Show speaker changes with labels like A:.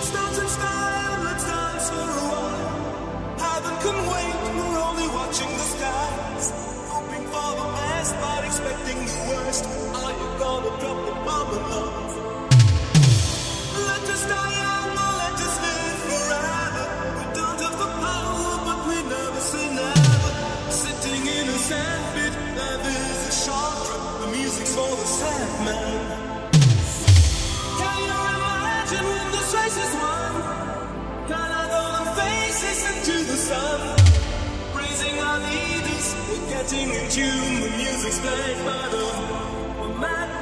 A: Let's dance in style, let's dance for a while. Heaven can wait, we're only watching the skies. Hoping for the best, but expecting the worst. Are you gonna drop the bomb of love? Let us die young or let us live forever. We don't have the power, but we never say never. Sitting in a sandpit, life is a short trip. The music's for the sad man. Can you imagine when this race is won? Turn our golden faces into the sun. Praising our leaders, we're getting in tune. The music's played by the mad